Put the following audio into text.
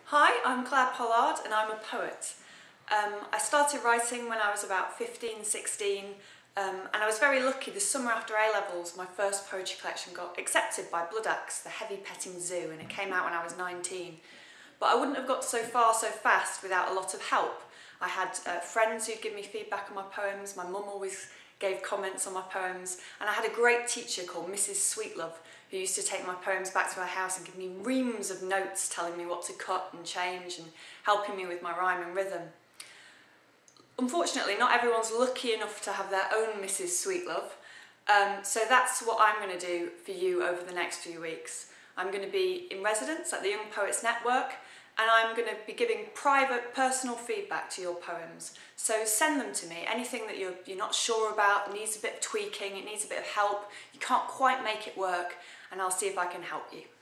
Hi, I'm Clare Pollard and I'm a poet. I started writing when I was about 15, 16 and I was very lucky. The summer after A-levels my first poetry collection got accepted by Blood Axe, the heavy petting zoo, and it came out when I was 19. But I wouldn't have got so far so fast without a lot of help. I had friends who'd give me feedback on my poems, my mum always gave comments on my poems, and I had a great teacher called Mrs. Sweetlove who used to take my poems back to her house and give me reams of notes telling me what to cut and change and helping me with my rhyme and rhythm. Unfortunately, not everyone's lucky enough to have their own Mrs. Sweetlove, so that's what I'm going to do for you over the next few weeks. I'm going to be in residence at the Young Poets Network, and I'm going to be giving private, personal feedback to your poems. So send them to me. Anything that you're not sure about, needs a bit of tweaking, it needs a bit of help, you can't quite make it work, and I'll see if I can help you.